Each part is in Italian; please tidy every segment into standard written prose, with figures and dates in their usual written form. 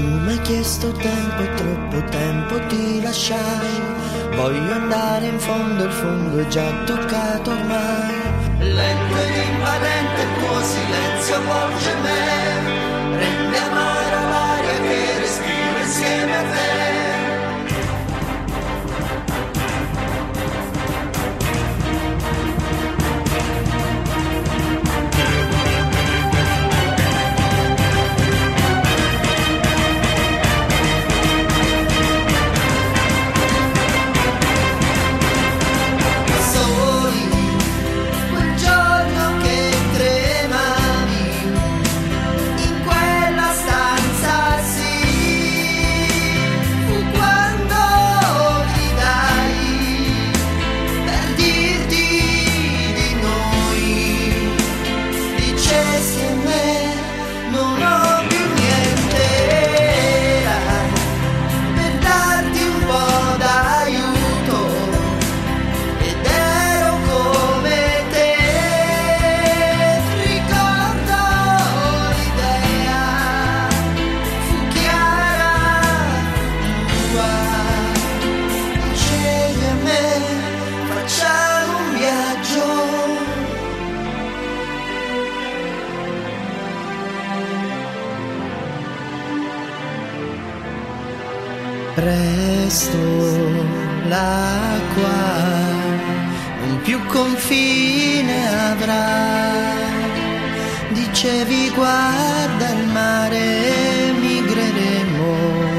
m'hai chiesto tempo e troppo tempo ti lasciai. Voglio andare in fondo, il fondo è già toccato ormai. Lento ed invadente il tuo silenzio avvolge me, rende amara l'aria che respiro insieme a te. Presto l'acqua non più confine avrà. Dicevi guarda il mare, migreremo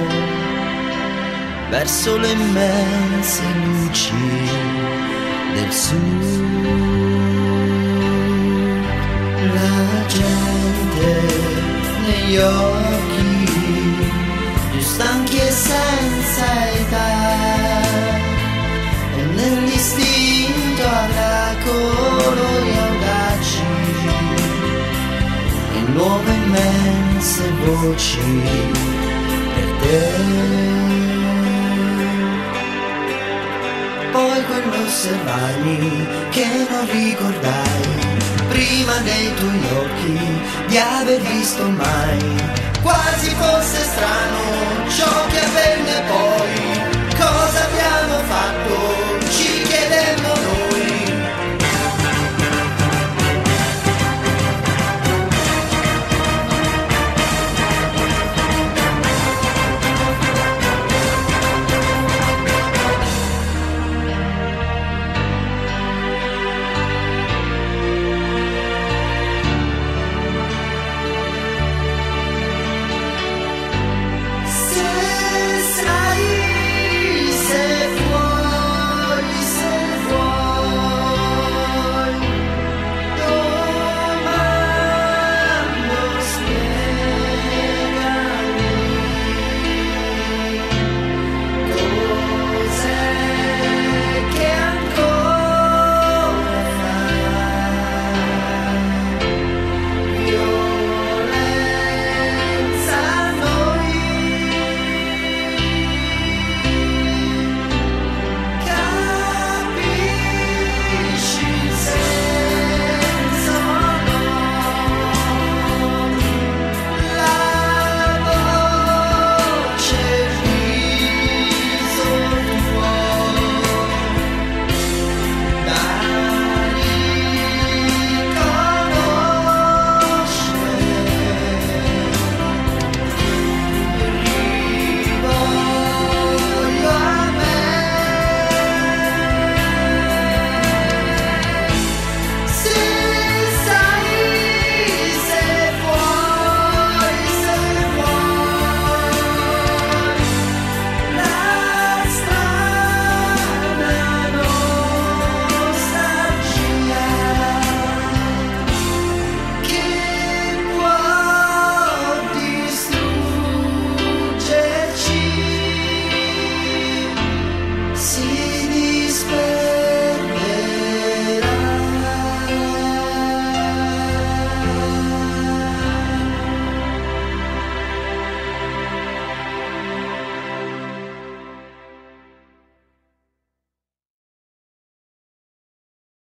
verso le immense luci del sud. La gente negli occhi stanchi e senza età, e nell'istinto avrà colori audaci e nuove immense voci per te. Poi quell'osservarmi che non ricordai prima dei tuoi occhi di aver visto mai. Quasi fosse strano ciò che avvenne poi.